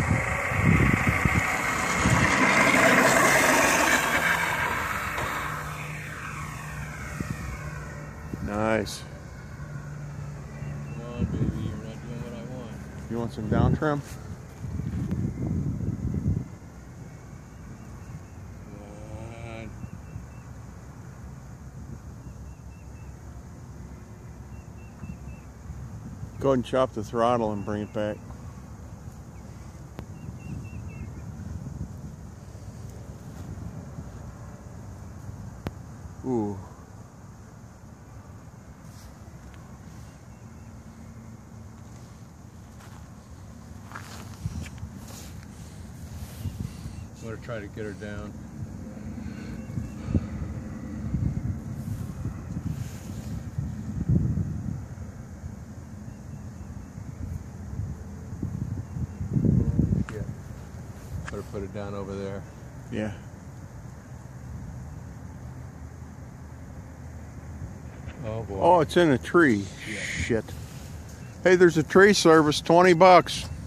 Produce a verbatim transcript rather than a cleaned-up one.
Nice. Come on, baby, you're not doing what I want. You want some down trim? Come on. Go ahead and chop the throttle and bring it back. Ooh. I'm going to try to get her down. Yeah. Better put it down over there. Yeah. Oh boy. Oh, it's in a tree. Yeah. Shit. Hey, there's a tree service, twenty bucks.